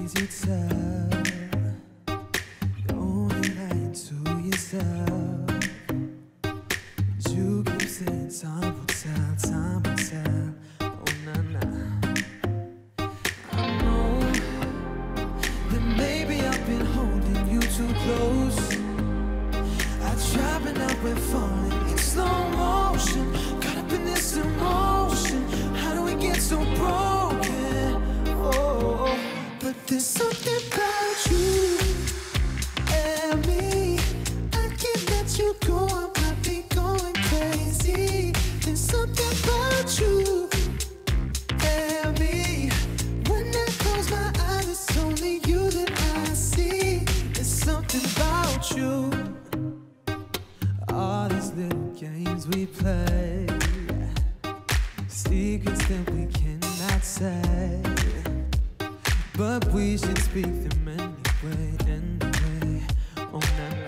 you tell. You're only lying to yourself. You keep saying time will tell, time will tell. Oh, nah, nah. I know that maybe I've been holding you too close. I try, but now we're falling in slow motion. Caught up in this emotion. How do we get so broken? Oh, but there's something about you and me. I can't let you go. I might be going crazy. There's something about you and me. When I close my eyes, it's only you that I see. There's something about you. All these little games we play, secrets that we cannot say, but we should speak them anyway, anyway. Oh, nah,